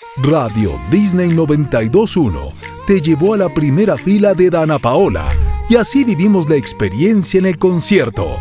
Radio Disney 92.1 te llevó a la primera fila de Dana Paola y así vivimos la experiencia en el concierto.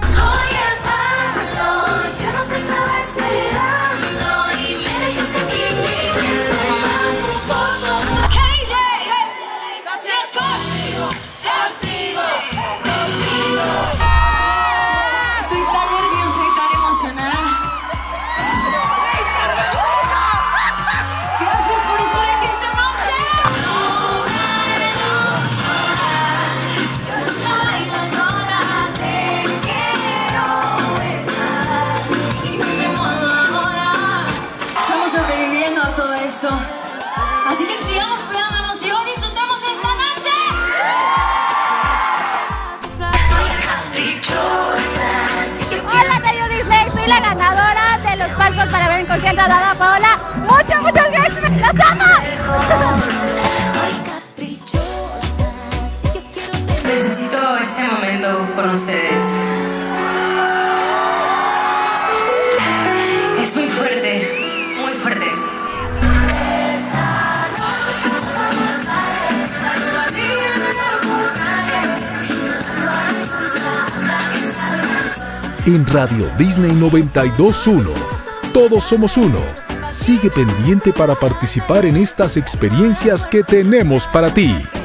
Así que sigamos cuidándonos y hoy disfrutemos esta noche. Hola, Radio Disney, soy la ganadora de los palcos para ver en concierto a Dana Paola. Muchas gracias, ¡los amo! Necesito este momento con ustedes. Es muy fuerte, muy fuerte. En Radio Disney 92.1, todos somos uno. Sigue pendiente para participar en estas experiencias que tenemos para ti.